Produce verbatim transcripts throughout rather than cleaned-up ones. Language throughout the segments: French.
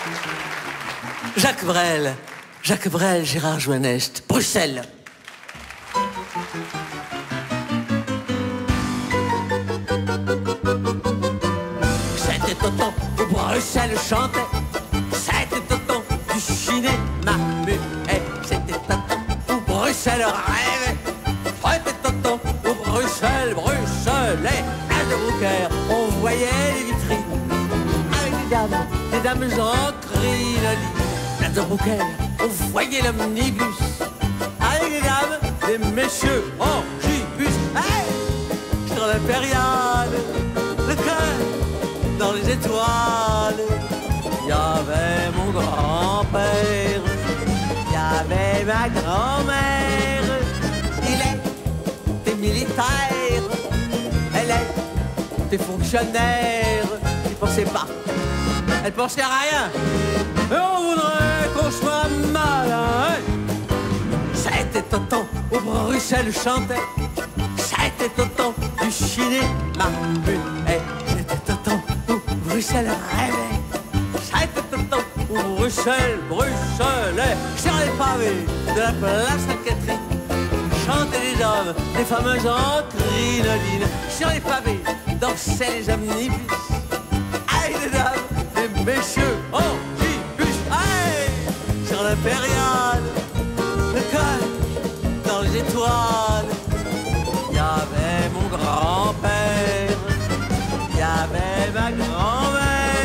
Jacques Brel, Jacques Brel, Gérard Joannest, Bruxelles. C'était au temps où Bruxelles chantait, c'était au temps du cinéma muet, c'était au temps où Bruxelles rêvait, c'était au temps où Bruxelles bruxelait. À de Beaucaire, on voyait les vitrines avec des dames, des dames en crinoline. À de Beaucaire, on voyait l'omnibus avec des dames, des messieurs en gibus. Hey, sur l'impériale, le cœur dans les étoiles, il y avait mon grand-père, il y avait ma grand-mère. Il était militaire, elle était fonctionnaire. Il pensait pas, elle pensait à rien, mais on voudrait qu'on soit malin. C'était au temps où Bruxelles chantait, c'était au temps du cinéma muet, c'était au temps Bruxelles rêvait, c'était au temps où Bruxelles bruxelait. Sur les pavés de la place Sainte-Catherine chantaient les hommes, les fameuses en crinoline. Sur les pavés dansaient les omnibus avec des dames, des messieurs en gibus. Hey, sur l'impériale, le cœur dans les étoiles, il y avait mon grand-père, il y avait ma grand-mère.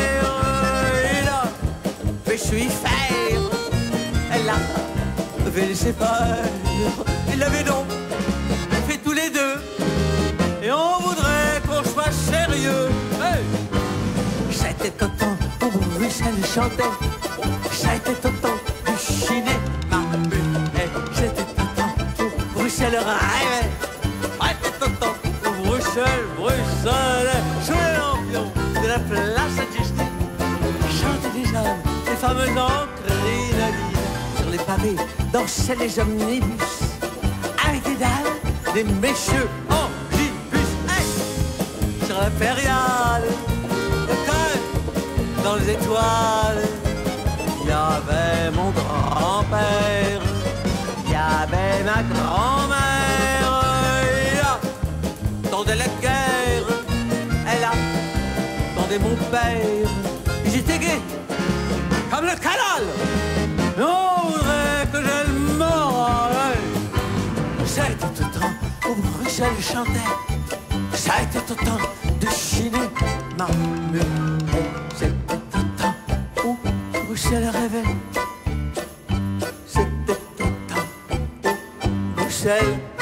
Il a fait chouï-faire, elle a fait laisser faire. Il l'avait donc fait tous les deux, et on voudrait qu'on soit sérieux. Hey, c'était au temps où Bruxelles chantait, c'était au temps du cinéma muet, c'était au temps où Bruxelles rêvait, c'était au temps où Bruxelles bruxelait. Sous les lampions de la place Sainte-Justine chantaient des hommes, les fameux en crinoline. Sur les pavés dansaient les omnibus avec des dames, des messieurs en gibus. Hey, sur l'impériale, le cœur dans les étoiles, il y avait mon grand-père, il y avait ma grand-mère. Il attendait la guerre, elle attendait mon père. J'étais gai comme le canal, mais on voudrait que j'ai le moral. C'était au temps où Bruxelles chantait, c'était au temps de cinéma muet, c'était au temps où Bruxelles rêvait, c'était au temps où Bruxelles